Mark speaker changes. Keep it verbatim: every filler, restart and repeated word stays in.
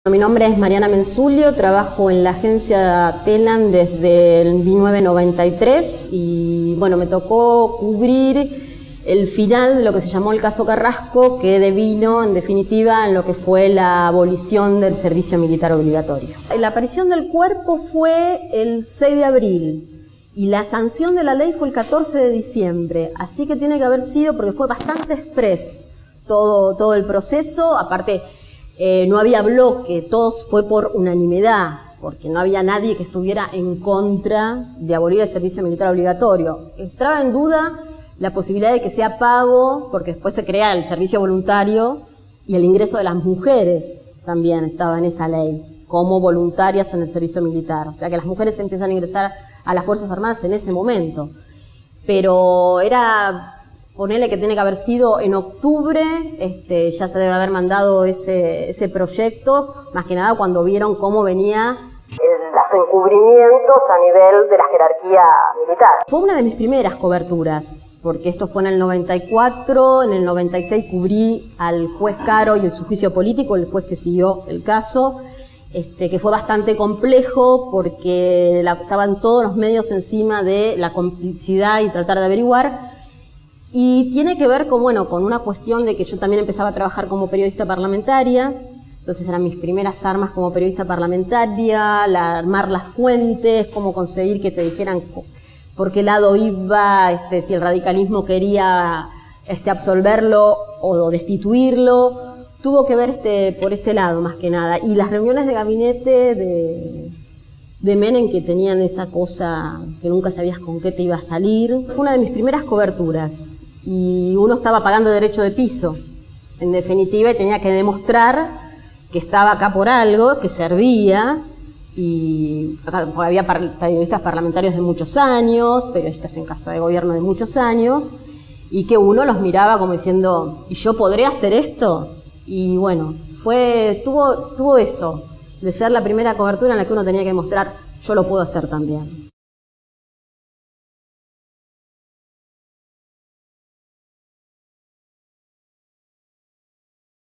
Speaker 1: Mi nombre es Mariana Mensulio, trabajo en la agencia Telam desde el mil novecientos noventa y tres y bueno, me tocó cubrir el final de lo que se llamó el caso Carrasco, que devino en definitiva en lo que fue la abolición del servicio militar obligatorio. La aparición del cuerpo fue el seis de abril y la sanción de la ley fue el catorce de diciembre, así que tiene que haber sido porque fue bastante express todo, todo el proceso. Aparte, Eh, no había bloque, todos fue por unanimidad, porque no había nadie que estuviera en contra de abolir el servicio militar obligatorio. Estaba en duda la posibilidad de que sea pago, porque después se crea el servicio voluntario y el ingreso de las mujeres también estaba en esa ley, como voluntarias en el servicio militar. O sea que las mujeres empiezan a ingresar a las Fuerzas Armadas en ese momento. Pero era... Ponele que tiene que haber sido en octubre, este, ya se debe haber mandado ese, ese proyecto, más que nada cuando vieron cómo venía los encubrimientos a nivel de la jerarquía militar. Fue una de mis primeras coberturas, porque esto fue en el noventa y cuatro, en el noventa y seis cubrí al juez Caro y en su juicio político, el juez que siguió el caso, este, que fue bastante complejo porque la, estaban todos los medios encima de la complicidad y tratar de averiguar. Y tiene que ver con, bueno, con una cuestión de que yo también empezaba a trabajar como periodista parlamentaria, entonces eran mis primeras armas como periodista parlamentaria, la, armar las fuentes, cómo conseguir que te dijeran por qué lado iba, este, si el radicalismo quería este, absolverlo o destituirlo, tuvo que ver este, por ese lado más que nada. Y las reuniones de gabinete de... de Menem, que tenían esa cosa que nunca sabías con qué te iba a salir. Fue una de mis primeras coberturas y uno estaba pagando derecho de piso, en definitiva, y tenía que demostrar que estaba acá por algo, que servía, y había periodistas parlamentarios de muchos años, periodistas en casa de gobierno de muchos años, y que uno los miraba como diciendo, ¿y yo podré hacer esto? Y bueno, fue, tuvo, tuvo eso, de ser la primera cobertura en la que uno tenía que mostrar, yo lo puedo hacer también.